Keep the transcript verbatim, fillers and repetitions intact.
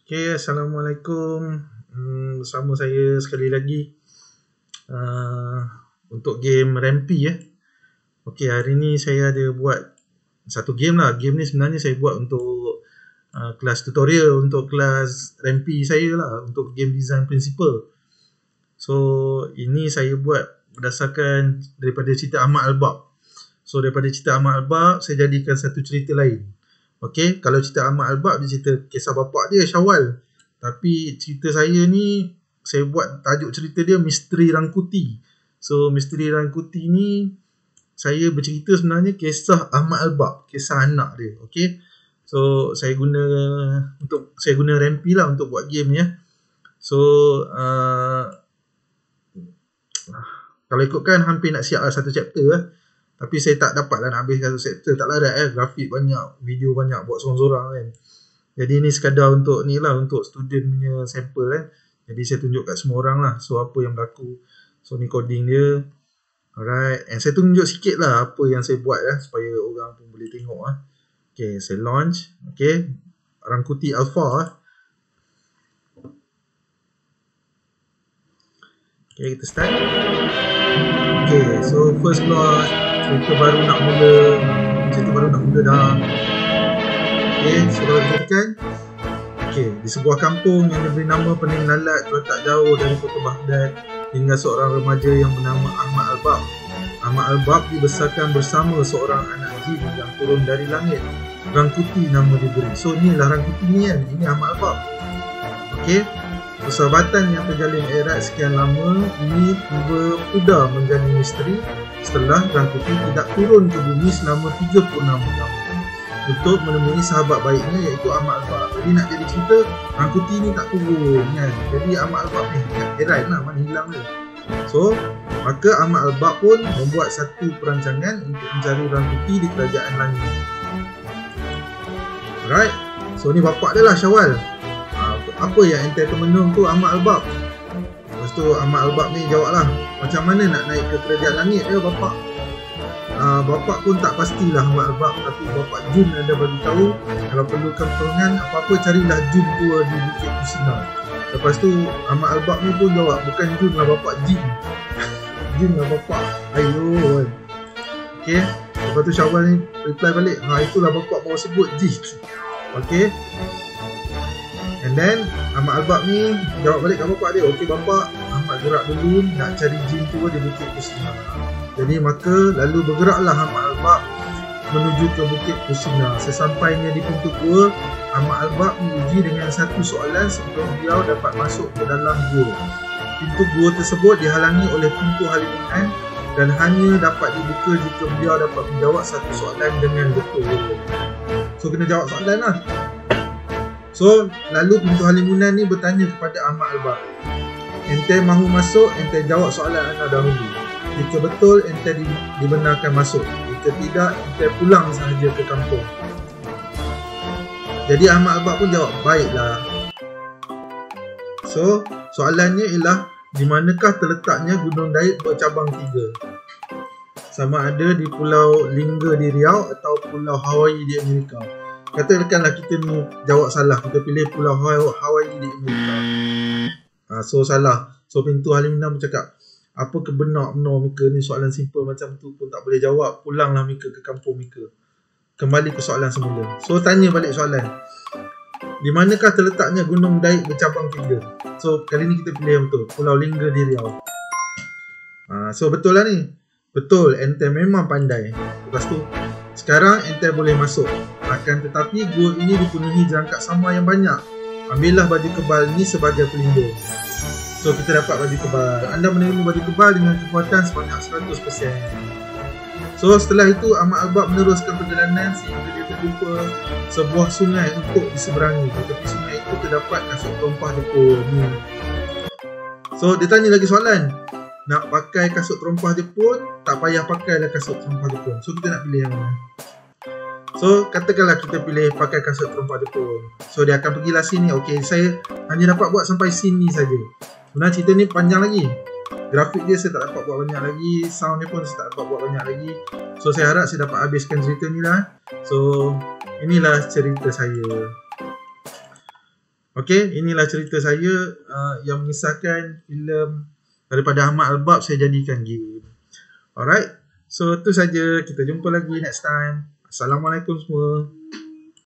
Okay, Assalamualaikum. Hmm, bersama saya sekali lagi uh, untuk game Rampy ya. Okay, hari ni saya ada buat satu game lah. Game ni sebenarnya saya buat untuk uh, kelas tutorial, untuk kelas Rampy saya lah, untuk game design principle. So, ini saya buat berdasarkan daripada cerita Ahmad Al-Bab. So, daripada cerita Ahmad Al-Bab, saya jadikan satu cerita lain. Okay, kalau cerita Ahmad Al-Bab dia cerita kisah bapak dia Syawal. Tapi cerita saya ni saya buat tajuk cerita dia Misteri Rangkuti. So Misteri Rangkuti ni saya bercerita sebenarnya kisah Ahmad Al-Bab, kisah anak dia. Okay, so saya guna untuk saya guna Rampy lah untuk buat game ya. So uh, kalau ikutkan hampir nak siap lah satu chapter lah. Tapi saya tak dapat lah nak habis satu chapter. Tak larat eh, grafik banyak, video banyak, buat sorang-sorang kan. Jadi ni sekadar untuk ni lah, untuk student punya sampel eh. Jadi saya tunjuk kat semua orang lah. So apa yang berlaku. So ni coding dia. Alright. And saya tunjuk sikit lah apa yang saya buat lah, supaya orang pun boleh tengok lah. Okay, saya launch. Okay, Rangkuti Alpha lah. Okay, kita start. Okay, so first plot. Cerita baru nak mula. Cerita baru nak mula dah. Okay, so kalau kita tekan. Okay, di sebuah kampung yang diberi nama Pening Lalat terletak jauh dari kota Baghdad, hingga seorang remaja yang bernama Ahmad Al-Bab. Ahmad Al-Bab dibesarkan bersama seorang anak jin yang turun dari langit. Rangkuti nama diberi. So inilah Rangkuti ni kan. Ini Ahmad Al-Bab. Okay, persahabatan yang terjalin erat sekian lama ini tiba pudar menjadi misteri setelah Rangkuti tidak turun ke bumi selama tiga puluh enam tahun untuk menemui sahabat baiknya iaitu Ahmad Al-Bab. Jadi nak jadi cerita, Rangkuti ni tak turun kan. Jadi Ahmad Al-Bab ni heran lah, mana hilang dia. So maka Ahmad Al-Bab pun membuat satu perancangan untuk mencari Rangkuti di kerajaan langit. Alright, so ni bapak dia lah Syawal. Apa yang ente termenung tu Ahmad Al-Bab. Lepas tu Ahmad Al-Bab ni jawab lah, macam mana nak naik ke kerajaan langit dia bapak. uh, Bapak pun tak pastilah Ahmad Al-Bab, tapi bapak Jun ada bagi tahu kalau perlukan pertolongan apa-apa carilah Jun tua di Bukit Kusina. Lepas tu Ahmad Al-Bab ni pun jawab, bukan Jun lah bapak, Jin. Jin lah bapak. Ayo. Okay, lepas tu Syawal ni reply balik, ha itulah bapak baru sebut Jin. Okay, and then Ahmad Al-Bab ni jawab balik kat bapak dia, okey bapak, Ahmad gerak dulu nak cari jin tua di Bukit Kusina. Jadi maka lalu bergeraklah Ahmad Al-Bab menuju ke Bukit Kusina. Sesampainya di pintu gua, Ahmad Al-Bab diuji dengan satu soalan sebelum beliau dapat masuk ke dalam gua. Pintu gua tersebut dihalangi oleh pintu halimunan dan hanya dapat dibuka jika beliau dapat menjawab satu soalan dengan betul. So kena jawab soalan lah. So, lalu pintu halimunan ni bertanya kepada Ahmad Al-Bab, ente mahu masuk, ente jawab soalan anda dahulu. Jika betul, ente di, dibenarkan masuk. Jika tidak, ente pulang sahaja ke kampung. Jadi Ahmad Al-Bab pun jawab, baiklah. So, soalannya ialah, di manakah terletaknya Gunung Daib bercabang tiga? Sama ada di Pulau Lingga di Riau atau Pulau Hawaii di Amerika. Katakanlah kita ni jawab salah, kita pilih Pulau Hawaii di Amerika. Ha, so salah. So pintu halimunan pun cakap, apa kebenar-benar Mika ni soalan simple macam tu pun tak boleh jawab. Pulanglah Mika ke kampung Mika. Kembali ke soalan semula. So tanya balik soalan, di manakah terletaknya Gunung Daib bercabang tiga? So kali ni kita pilih yang betul, Pulau Lingga di Riau. Ha, so betul lah ni. Betul, ente memang pandai. Lepas tu sekarang ente boleh masuk. Akan tetapi gua ini dipenuhi jerangkak sama yang banyak. Ambillah baju kebal ni sebagai pelindung. So kita dapat baju kebal. Anda menerima baju kebal dengan kekuatan sebanyak seratus peratus. So setelah itu Ahmad Al-Bab meneruskan perjalanan sehingga dia terjumpa sebuah sungai untuk diseberangi. Di tepi sungai itu terdapat kasut terompah Jepun. So dia tanya lagi soalan, nak pakai kasut terompah Jepun, tak payah pakailah kasut terompah Jepun. So kita nak pilih yang mana? So katakanlah kita pilih pakai kasut terompah Jepun. So dia akan pergilah sini. Okey, saya hanya dapat buat sampai sini saja. Sebenarnya cerita ni panjang lagi. Grafik dia saya tak dapat buat banyak lagi, sound dia pun saya tak dapat buat banyak lagi. So saya harap saya dapat habiskan cerita ni lah. So inilah cerita saya. Okey, inilah cerita saya uh, yang mengisahkan filem daripada Ahmad Albab saya jadikan game. Alright, so tu saja, kita jumpa lagi next time. Assalamualaikum semua.